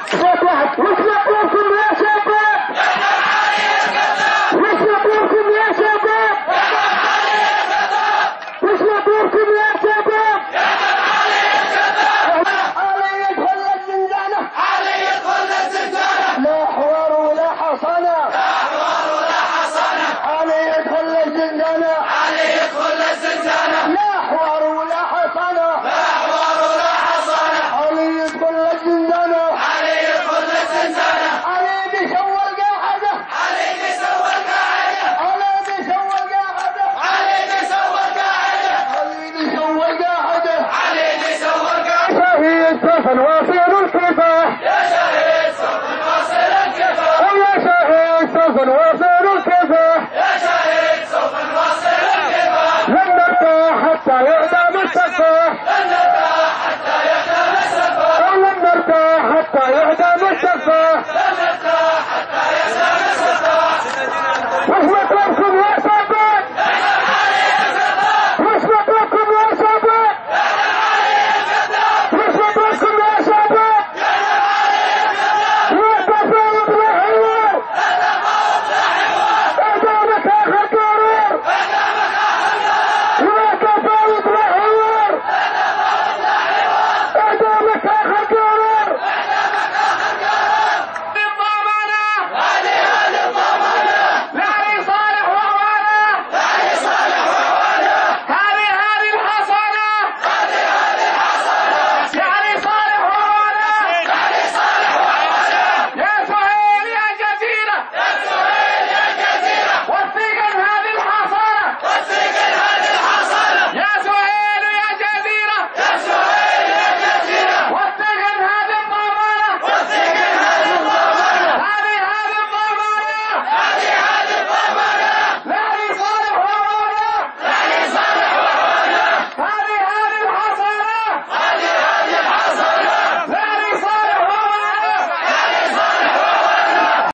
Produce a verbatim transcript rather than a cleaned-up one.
صوت واحد. وش مطلوبكم يا شباب؟ وش مطلوبكم يا شباب؟ وش مطلوبكم يا شباب؟ علي يدخل الزنزانة، علي يدخل الزنزانة، لا حوار ولا حصانة، لا حوار ولا حصانة، علي يدخل الزنزانة، علي يدخل الزنزانة، لا حوار ولا حصانة، لا حوار ولا حصانة، علي يدخل الزنزانة، علي يدخل الزنزانة، علي بيسوى القاعدة، علي بيسوى القاعدة، علي بيسوى القاعدة، علي بيسوى القاعدة، علي بيسوى القاعدة، علي بيسوى القاعدة. شهيد سوف نواصل الكفاح، يا شهيد سوف نواصل الكفاح، يا شهيد سوف نواصل الكفاح، يا شهيد سوف نواصل الكفاح، لن نرتاح حتى يعدم السفاح، لن نرتاح حتى يعدم السفاح، لن نرتاح حتى يعدم السفاح، لن نرتاح حتى يعدم السفاح. وش مطلبكم يا شباب؟ وش مطلبكم يا شباب؟ وش مطلبكم يا شباب؟ لا تفاوض لا حوار، قدامك آخر قرار، لا تفاوض لا حوار، قدامك آخر قرار. الضمانة هذه هذه الضمانة، لا لصالح وعوانة، لا لصالح وعوانة، هذه هذه الحصانة، هذه هذه الحصانة، لا لصالح وعوانة، لا لصالح وعوانة. يا سهيل يا جزيرة، يا سهيل يا جزيرة، وثقا هذه الحصانة، وثقا هذه الحصانة، يا سهيل يا جزيرة، يا سهيل يا جزيرة، وثقا هذه الضمانة، وثقا هذه الضمانة، هذه هذه الضمانة، هذه